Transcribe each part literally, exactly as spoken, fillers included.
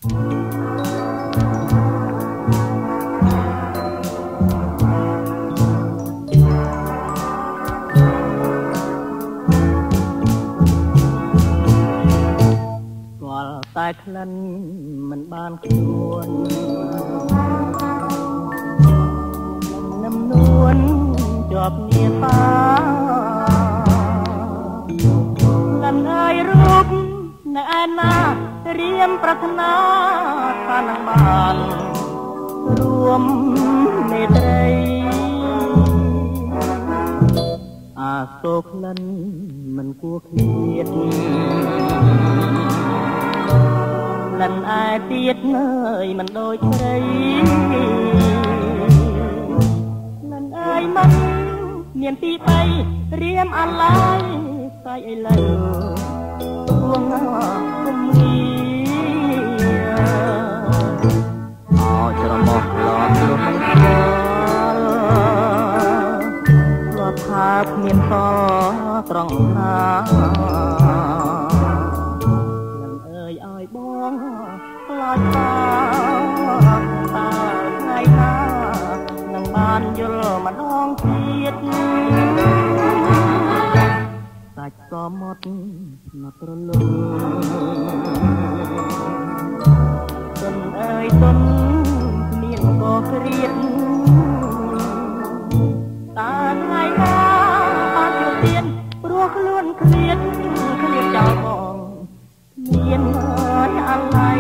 តែក្លិនមិនបានខ្លួននឹមនួនជាប់នាតាលំអើយរូបនៅឯណារៀមប្រាថ្នាថានឹងបានរួមមេត្រីអាសូរក្លិនមិនគួរឃ្លាតលិនឯទៀតអើយមិនដូចស្រីលិនអើយមិនមានទីបីរៀមអាឡ័យស្អីឥឡូវរួងគុំងារអោច្រមុះឡប់លុះមិនស្គាល់លប់ថាគ្មានតត្រង់ណាខ្លាចតាតើថ្ងៃណានឹងបានយល់ម្ដងទៀតសាច់ក៏មុតមកត្រលឹងទុនអើយទុនមានក៏គ្រៀតតើថ្ងៃណាបានជួបទៀតព្រោះខ្លួនឃ្លាតឃ្លាតចោលបងមានហើយអាឡ័យ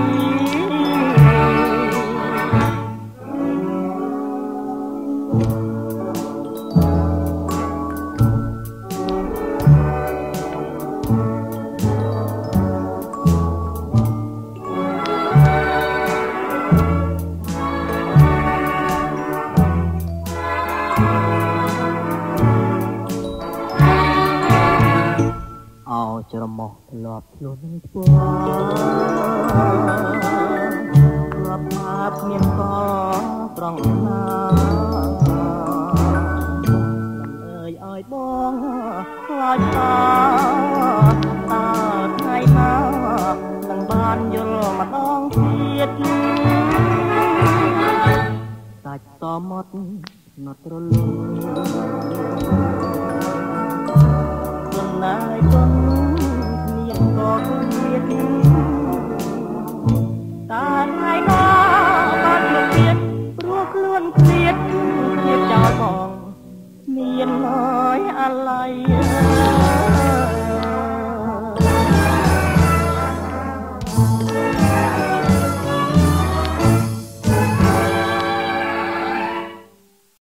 ច្រមុះធ្លាប់ខ្លួនស្គាល់ធ្លាប់ថាគ្មានក៏ត្រង់ណាអើយអើយបងខ្លាចថាតើថ្ងៃណានឹងបានយល់ម្ដងទៀតសាច់តមុតណត់រលឹងទុនណាយទុនក៏គ្មានតាថ្ងៃណាបានជួបទៀតព្រោះខ្លួនឃ្លាតឃ្លាតចោលបងមានហើយអាឡ័យ